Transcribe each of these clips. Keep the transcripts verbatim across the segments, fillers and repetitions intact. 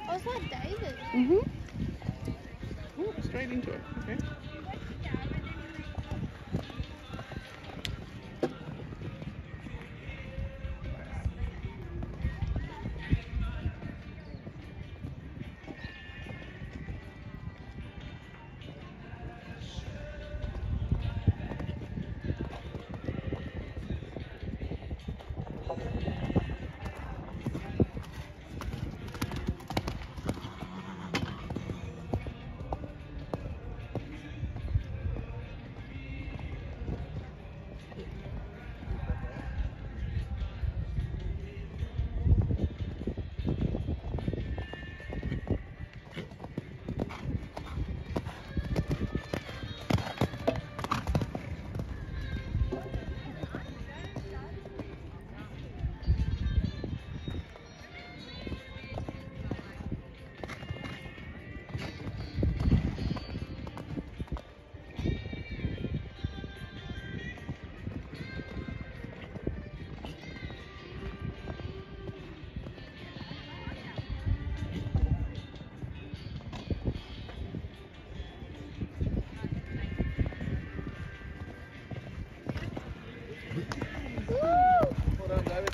I was like David. Mm-hmm. Oh, straight into it. Okay. Well done, David.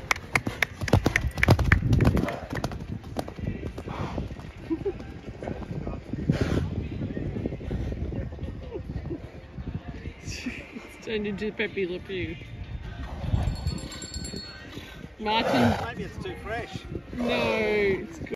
It's turned into Pepe Le Pew. Martin. Maybe it's too fresh. No, it's good.